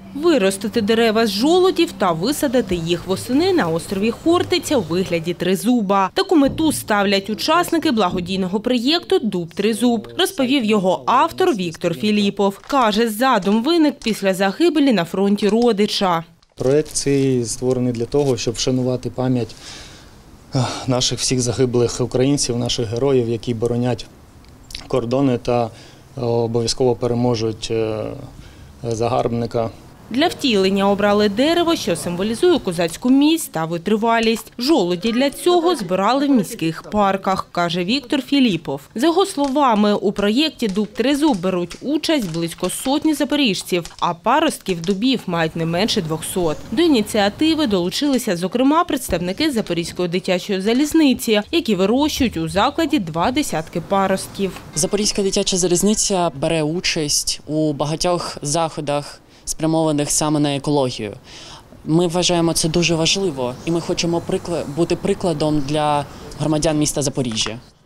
Виростити дерева з жолудів та висадити їх восени на острові Хортиця у вигляді тризуба. Таку мету ставлять учасники благодійного проєкту «Дуб Тризуб», розповів його автор Віктор Філіпов. Каже, задум виник після загибелі на фронті родича. Проєкт цей створений для того, щоб вшанувати пам'ять наших всіх загиблих українців, наших героїв, які боронять кордони та обов'язково переможуть загарбника. Для втілення обрали дерево, що символізує козацьку міць та витривалість. Жолуді для цього збирали в міських парках, каже Віктор Філіпов. За його словами, у проєкті «Дуб Тризуб» беруть участь близько сотні запоріжців, а паростків дубів мають не менше 200. До ініціативи долучилися, зокрема, представники Запорізької дитячої залізниці, які вирощують у закладі 20 паростків. Запорізька дитяча залізниця бере участь у багатьох заходах, спрямованих саме на екологію. Ми вважаємо це дуже важливо і ми хочемо бути прикладом для громадян міста Запоріжжя.